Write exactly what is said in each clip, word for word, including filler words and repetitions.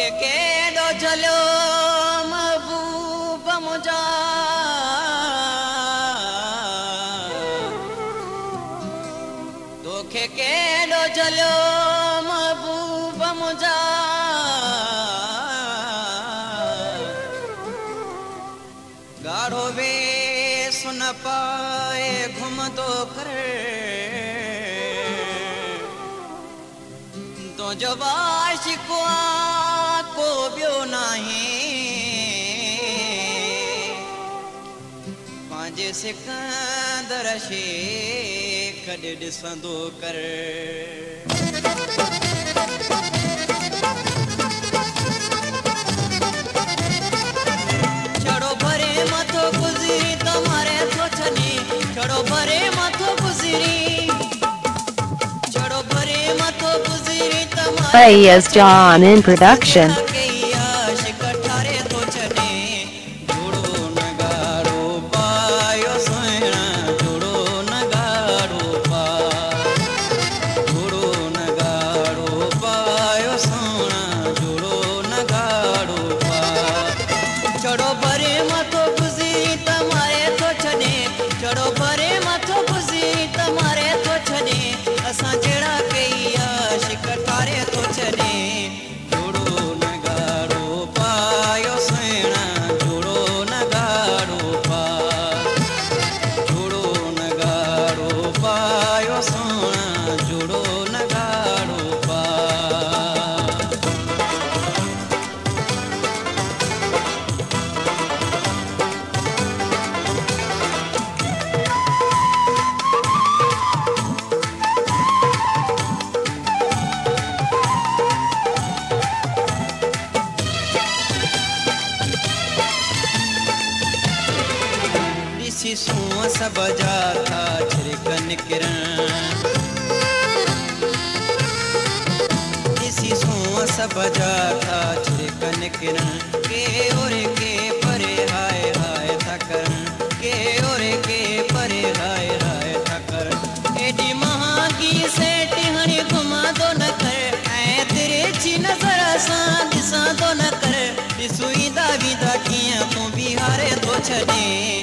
केॾो झलियो महबूब मुंहिंजा तोखे केॾो झलियो महबूब मुंहिंजा ॻाढ़ो वेस न पाए घुमंदो करे तुंहिंजो वाशिको को ॿियो नाहे पंहिंजे सिकंदर शेख ॾे ॾिसंदो कर छड़ो भरे मथो गुज़री तुम्हारे थो छॾी छड़ो भरे मथो गुज़री छड़ो भरे मथो गुज़री Fayez John in production. सब जाता छिड़कन किरण इसी सो सब जाता छिड़कन किरण के और के परे हाय हाय थकर के और के परे हाय हाय थकर एडी महागी सेठ हणी घुमा दो न कर ऐ तेरे ची नजर सा दिसा दो न कर दिसुईदा विदा किया तू बिहारे तो छदे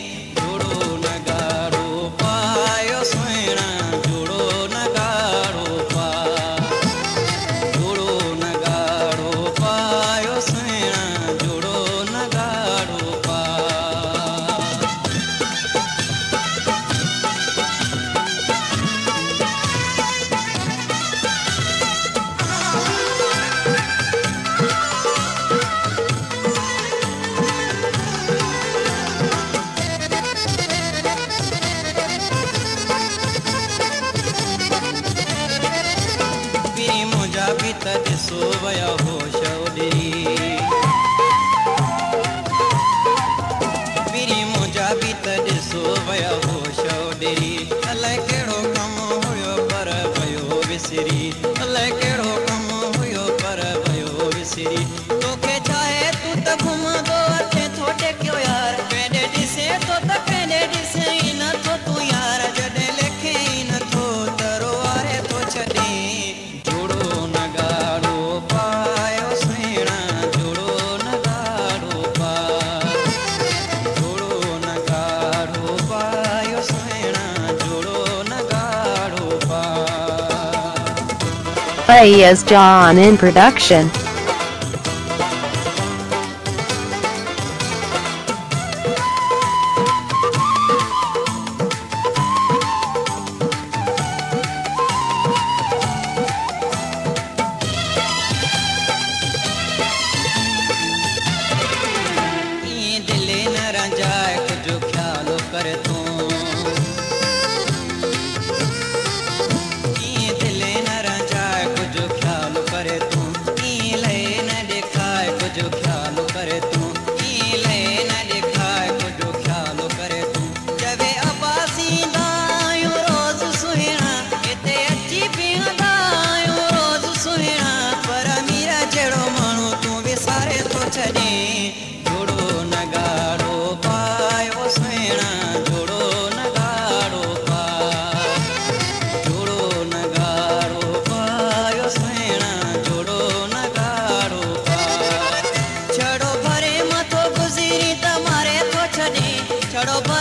ॾिसो वया होश उॾरी पीरी मुंहिंजा बि त ॾिसो वया होश उॾरी अलाए कहिड़ो कमु हुयो पर वियो विसरी अलाए कहिड़ो कमु हुयो पर वियो विसरी तोखे छाहे तूं त घुमंदो अचे थो टेकियो यार केॾे ॾिसे थो त केॾे ॾिसे ई नथो तूं यार जॾहिं लिखे ई नथो त रोआरे थो छॾे Fayez John in production. जोड़ो नगाड़ो पायो सुहिणा जोड़ो ॾाढो